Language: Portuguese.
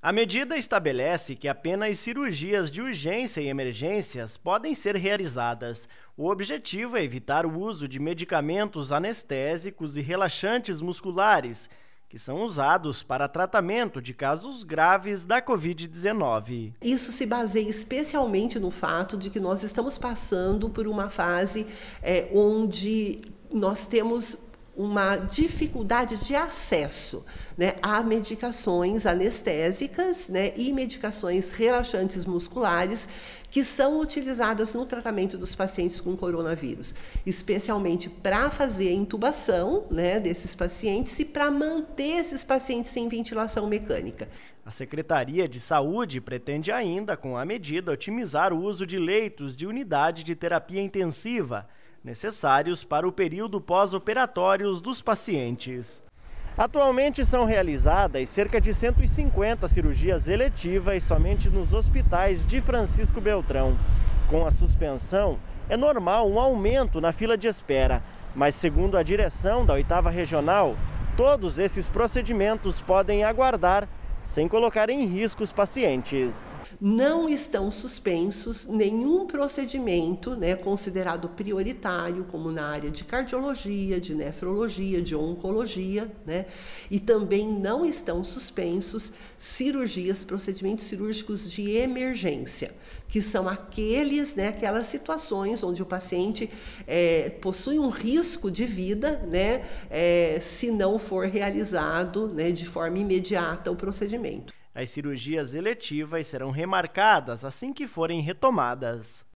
A medida estabelece que apenas cirurgias de urgência e emergências podem ser realizadas. O objetivo é evitar o uso de medicamentos anestésicos e relaxantes musculares, que são usados para tratamento de casos graves da Covid-19. Isso se baseia especialmente no fato de que nós estamos passando por uma fase onde nós temos uma dificuldade de acesso, né, a medicações anestésicas, né, e medicações relaxantes musculares que são utilizadas no tratamento dos pacientes com coronavírus, especialmente para fazer a intubação, né, desses pacientes e para manter esses pacientes sem ventilação mecânica. A Secretaria de Saúde pretende ainda, com a medida, otimizar o uso de leitos de unidade de terapia intensiva, necessários para o período pós-operatórios dos pacientes. Atualmente são realizadas cerca de 150 cirurgias eletivas somente nos hospitais de Francisco Beltrão. Com a suspensão, é normal um aumento na fila de espera, mas segundo a direção da 8ª Regional, todos esses procedimentos podem aguardar sem colocar em risco os pacientes. Não estão suspensos nenhum procedimento, né, considerado prioritário, como na área de cardiologia, de nefrologia, de oncologia, né, e também não estão suspensos procedimentos cirúrgicos de emergência, que são aquelas situações onde o paciente possui um risco de vida, né, se não for realizado, né, de forma imediata o procedimento. As cirurgias eletivas serão remarcadas assim que forem retomadas.